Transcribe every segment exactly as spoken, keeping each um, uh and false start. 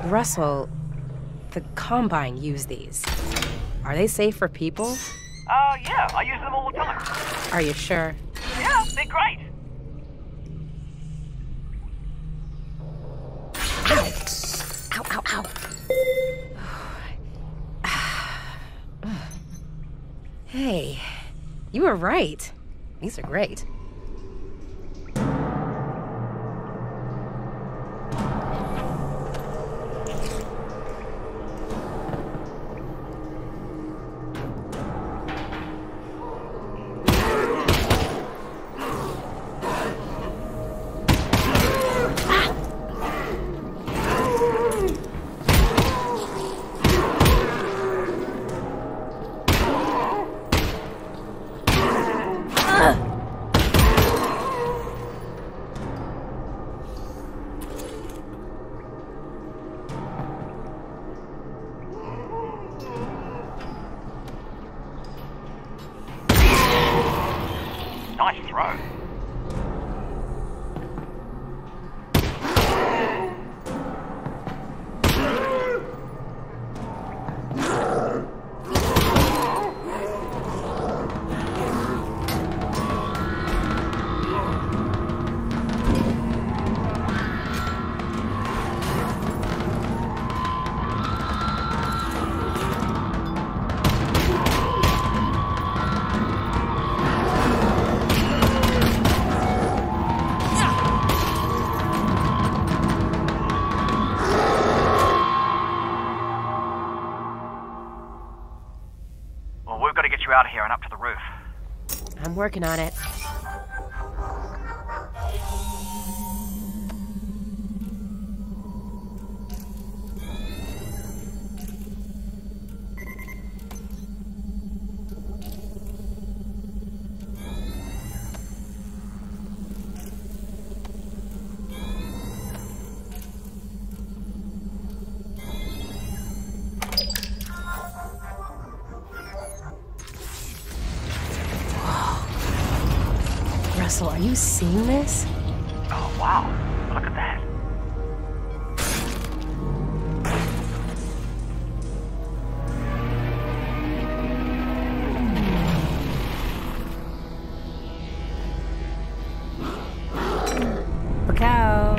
Russell, the Combine use these. Are they safe for people? Uh, yeah, I use them all the time. Are you sure? Yeah, they're great. Ow, ow, ow. Hey, you were right. These are great. Nice throw. Well, we've got to get you out of here and up to the roof. I'm working on it. Russell, are you seeing this? Oh, wow. Look at that. Look out.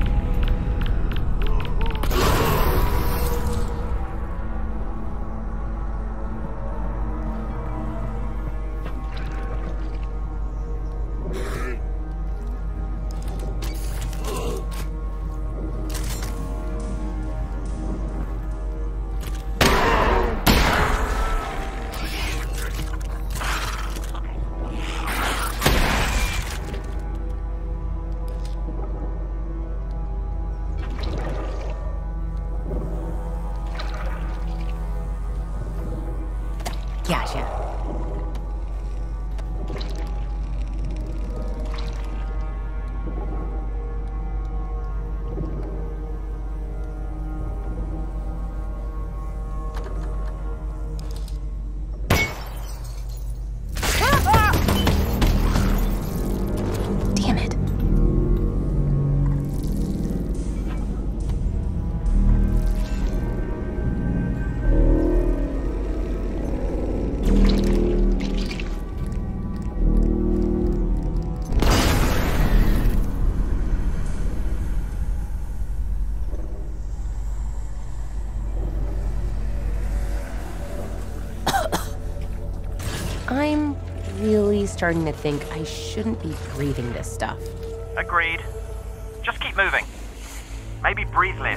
Gotcha. Damn it. I'm really starting to think I shouldn't be breathing this stuff. Agreed. Just keep moving. Maybe breathe less.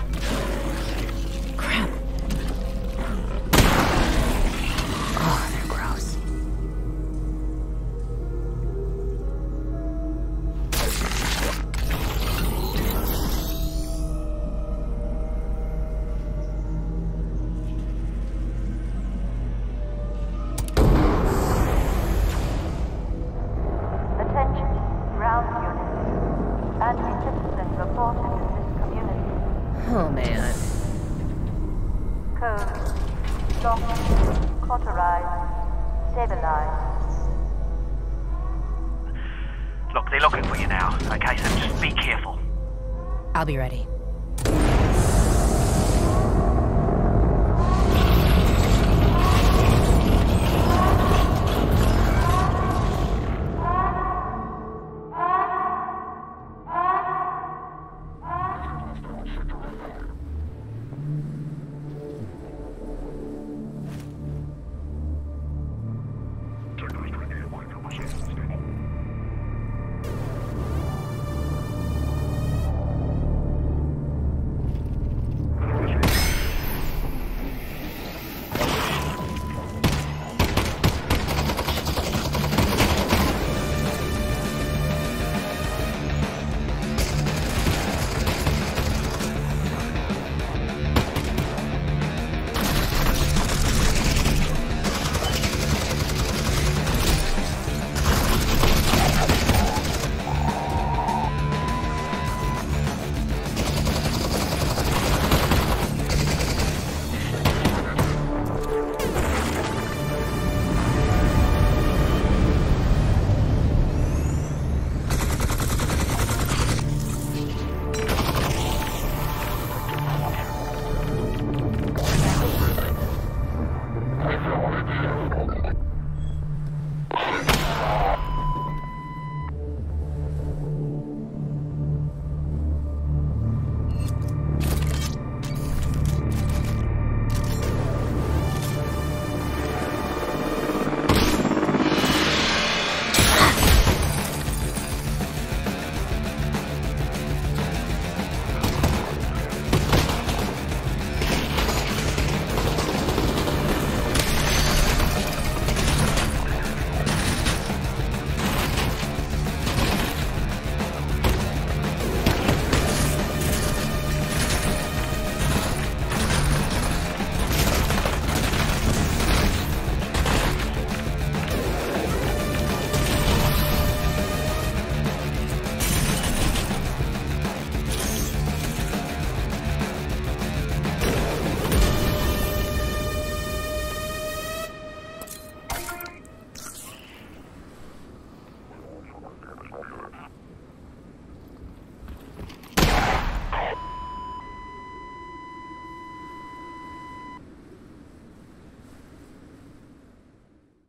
Crap. Oh, they're important in this community. Oh, man. Code. Locked. Cauterized. Stabilized. Look, they're looking for you now, okay? So just be careful. I'll be ready.